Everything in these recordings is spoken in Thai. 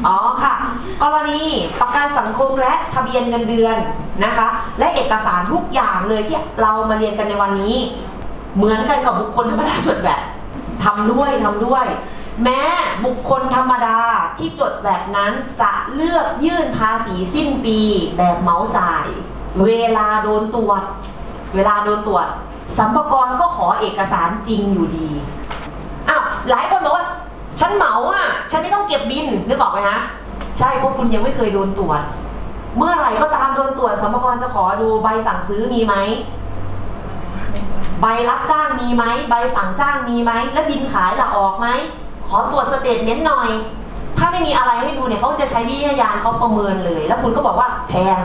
อ๋อค่ะกรณีประกันสังคมและทะเบียนเงินเดือนนะคะและเอกสารทุกอย่างเลยที่เรามาเรียนกันในวันนี้เหมือนกันกับบุคคลธรรมดาจดแบบทำด้วยแม้บุคคลธรรมดาที่จดแบบนั้นจะเลือกยื่นภาษีสิ้นปีแบบเหมาจ่ายเวลาโดนตรวจสรรพากรก็ขอเอกสารจริงอยู่ดีอ้าวหลายคนบอกว่าฉันเหมาฉันไม่ต้องเก็บบินนึกออกไหมฮะใช่เพราะคุณยังไม่เคยโดนตรวจเมื่อไหร่ก็ตามโดนตรวจสรรพากรจะขอดูใบสั่งซื้อมีไหมใบรับจ้างมีไหมใบสั่งจ้างมีไหมและบินขายออกไหมขอตรวจสเตทเมนต์หน่อยถ้าไม่มีอะไรให้ดูเนี่ยเขาจะใช้วิทยาญาณเขาประเมินเลยแล้วคุณก็บอกว่าแพง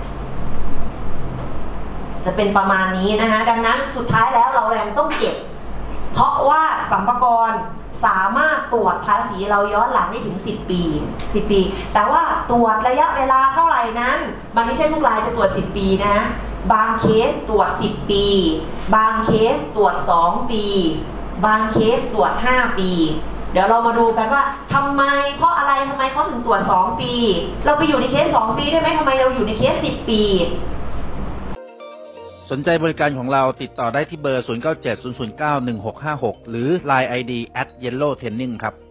จะเป็นประมาณนี้นะคะดังนั้นสุดท้ายแล้วเราแรงต้องเก็บเพราะว่าสรรพากรสามารถตรวจภาษีเราย้อนหลังได้ถึง10 ปีแต่ว่าตรวจระยะเวลาเท่าไหร่นั้นมันไม่ใช่ทุกรายจะตรวจ10 ปีนะบางเคสตรวจ10 ปีบางเคสตรวจ2 ปีบางเคสตรวจ5 ปีเดี๋ยวเรามาดูกันว่าทำไมเพราะอะไรทำไมเขาถึงตรวจ2 ปีเราไปอยู่ในเคส2 ปีได้ไหมทำไมเราอยู่ในเคส10 ปีสนใจบริการของเราติดต่อได้ที่เบอร์ 0970091656 หรือ Line ID @yellowtraining ครับ